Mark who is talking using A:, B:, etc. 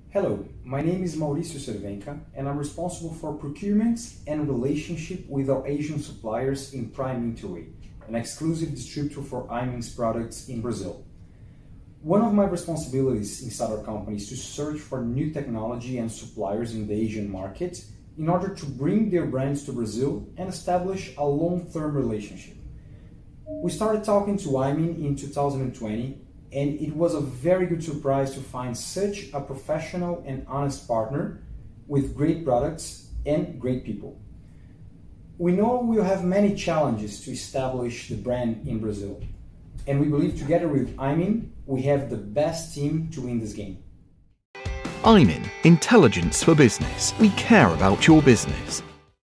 A: Hello, my name is Mauricio and I'm responsible for procurement and relationship with our Asian suppliers in Prime Interway, an exclusive distributor for iMin's products in Brazil. One of my responsibilities inside our company is to search for new technology and suppliers in the Asian market in order to bring their brands to Brazil and establish a long-term relationship. We started talking to iMin in 2020, and it was a very good surprise to find such a professional and honest partner with great products and great people. We know we'll have many challenges to establish the brand in Brazil, and we believe together with iMin, we have the best team to win this game.
B: iMin, intelligence for business. We care about your business.